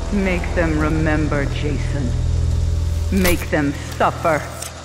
Make them remember, Jason. Make them suffer.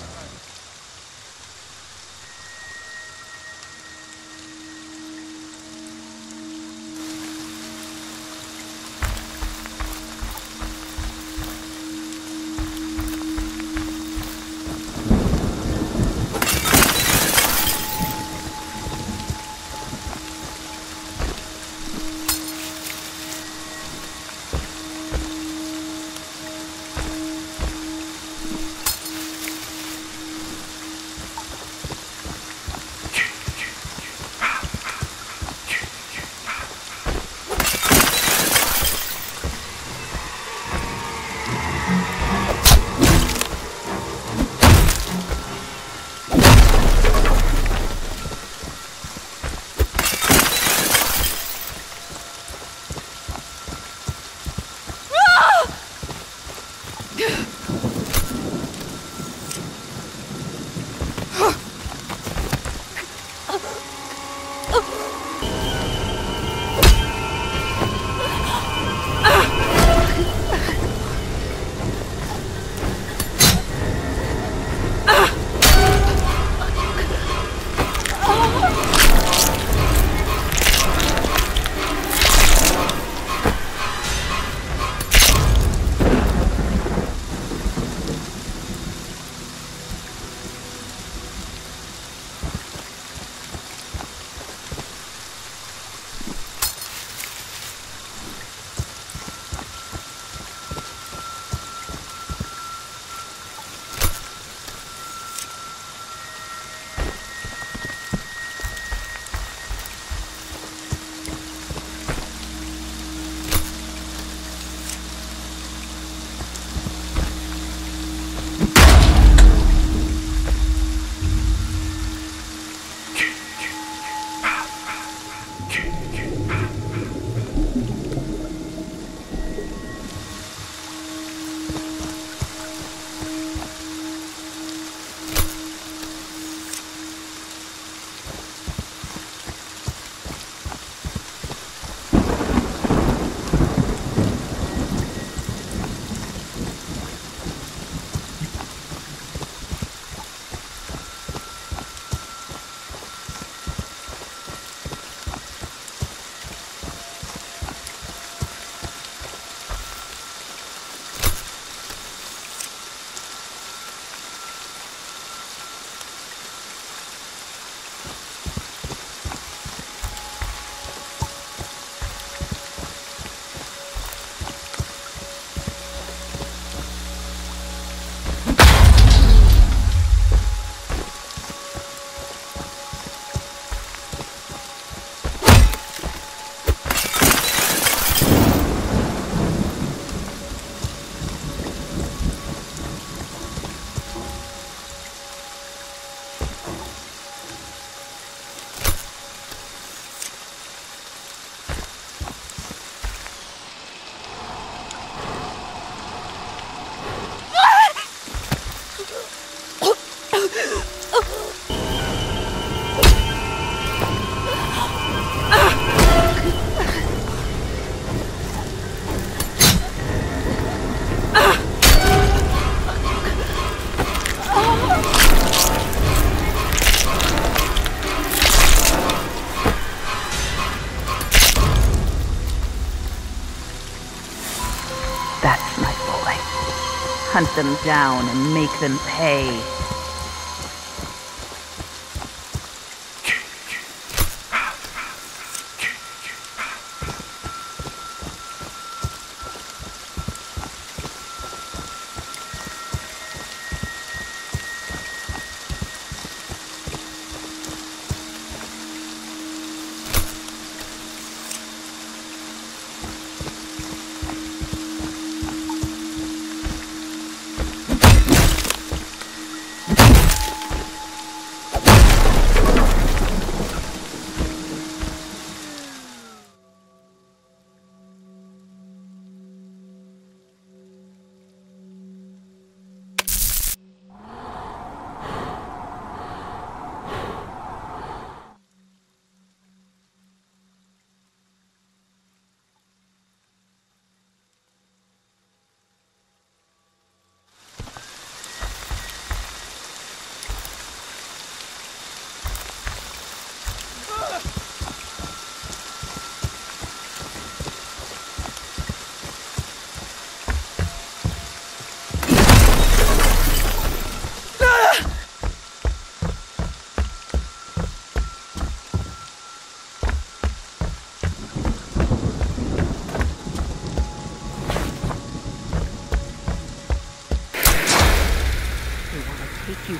Hunt them down and make them pay.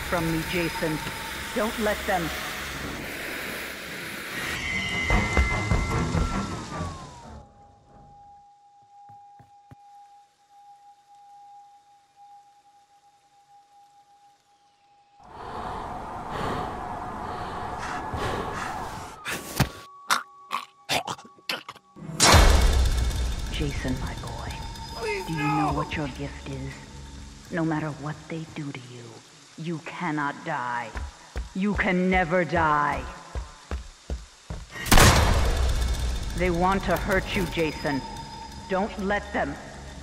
from me, Jason. Don't let them. Jason, my boy, do you know what your gift is? No matter what they do to you, you cannot die. You can never die. They want to hurt you, Jason. Don't let them.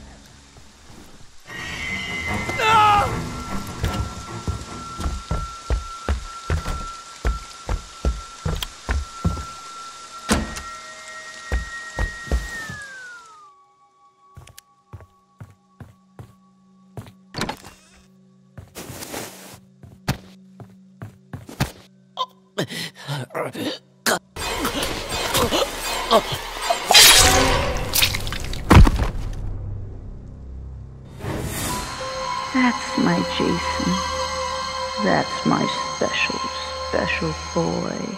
That's my Jason. That's my special, special boy.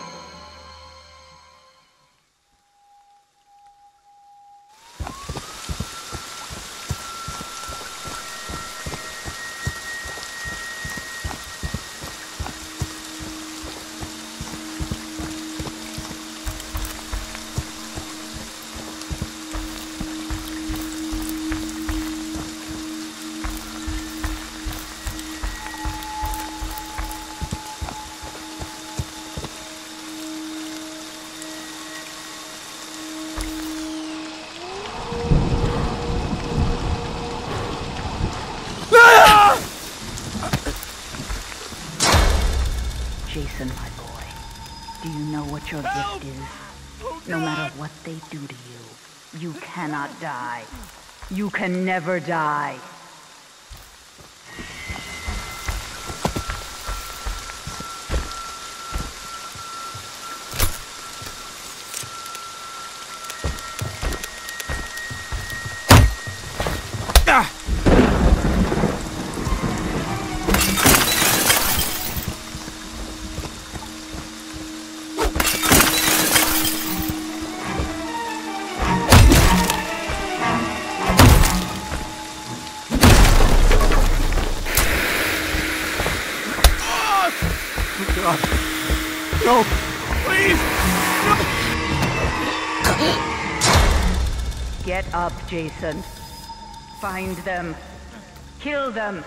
Jason, my boy, do you know what your gift is? No matter what they do to you, you cannot die. You can never die. No, please! Get up, Jason. Find them. Kill them.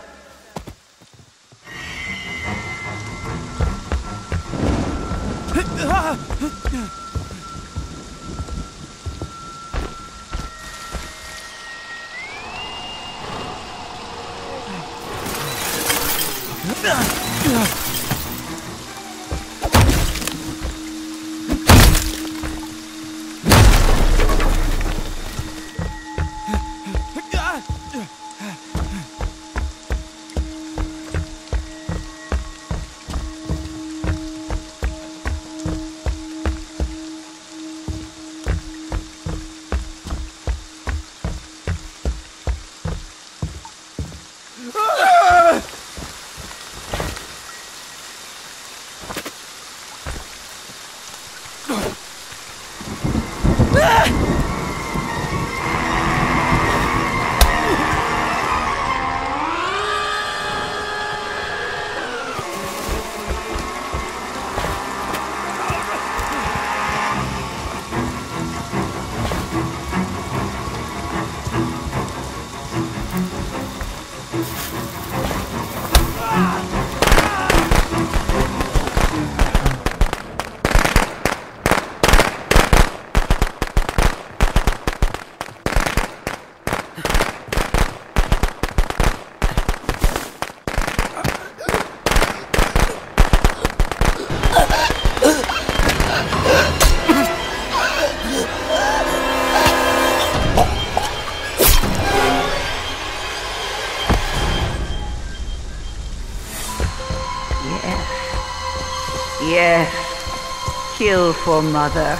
Yes. Kill for Mother.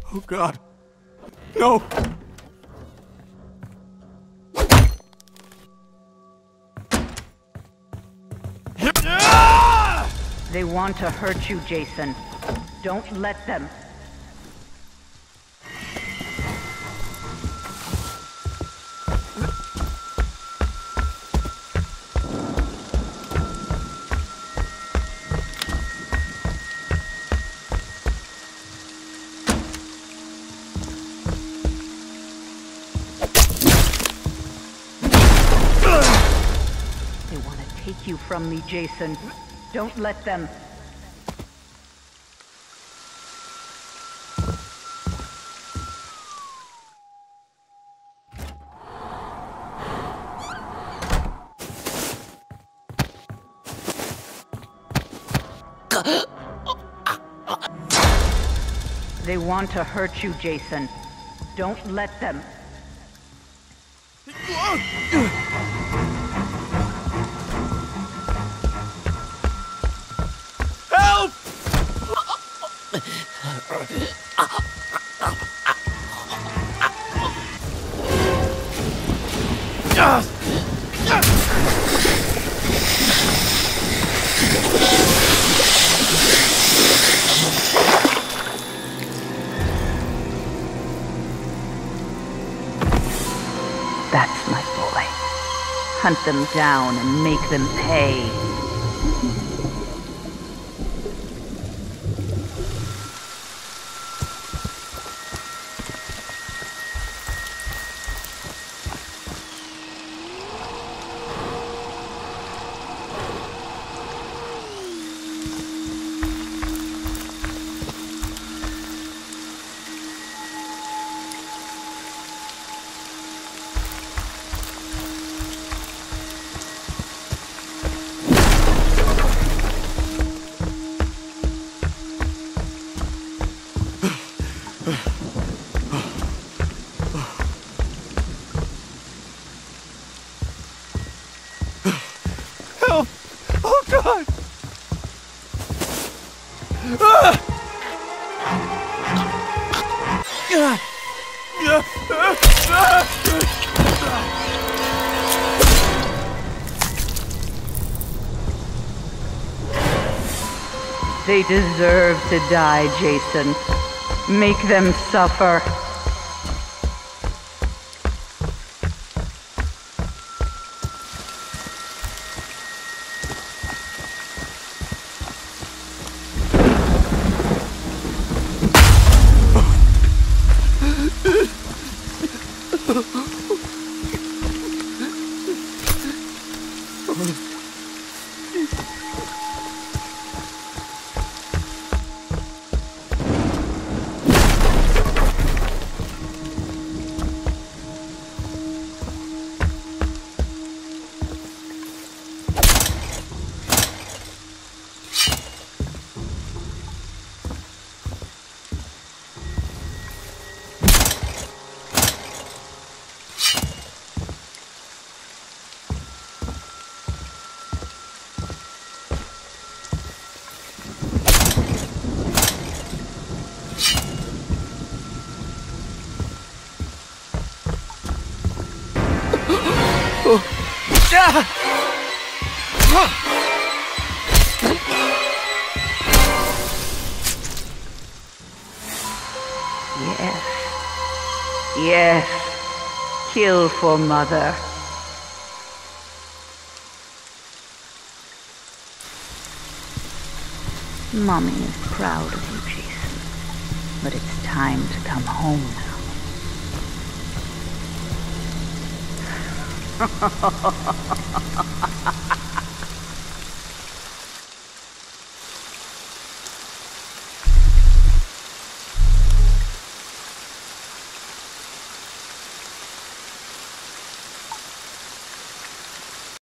Oh, God. No! They want to hurt you, Jason. Don't let them. They want to take you from me, Jason. Don't let them. They want to hurt you, Jason. Don't let them. Help! That's my boy. Hunt them down and make them pay. Help! Oh, God! Ah! They deserve to die, Jason. Make them suffer. Yes. Yes. Kill for Mother. Mommy is proud of you, Jason. But it's time to come home now.